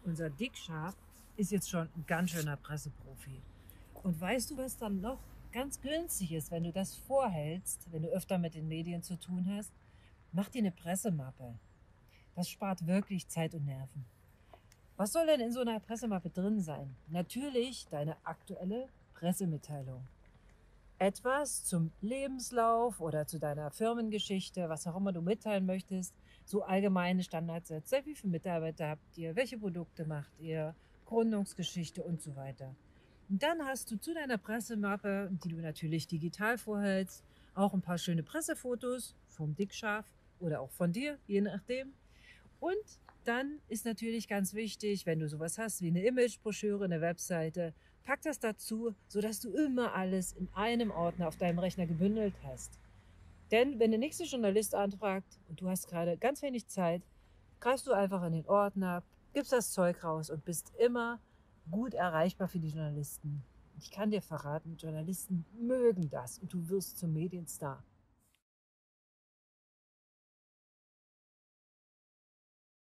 unser Dickschaf ist jetzt schon ein ganz schöner Presseprofi. Und weißt du, was dann noch ganz günstig ist, wenn du das vorhältst, wenn du öfter mit den Medien zu tun hast? Mach dir eine Pressemappe. Das spart wirklich Zeit und Nerven. Was soll denn in so einer Pressemappe drin sein? Natürlich deine aktuelle Pressemitteilung. Etwas zum Lebenslauf oder zu deiner Firmengeschichte, was auch immer du mitteilen möchtest. So allgemeine Standardsätze. Wie viele Mitarbeiter habt ihr? Welche Produkte macht ihr? Gründungsgeschichte und so weiter. Und dann hast du zu deiner Pressemappe, die du natürlich digital vorhältst, auch ein paar schöne Pressefotos vom Dickschaf oder auch von dir, je nachdem. Und dann ist natürlich ganz wichtig, wenn du sowas hast wie eine Imagebroschüre, eine Webseite, pack das dazu, sodass du immer alles in einem Ordner auf deinem Rechner gebündelt hast. Denn wenn der nächste Journalist anfragt und du hast gerade ganz wenig Zeit, greifst du einfach in den Ordner, gibst das Zeug raus und bist immer gut erreichbar für die Journalisten. Ich kann dir verraten, Journalisten mögen das und du wirst zum Medienstar.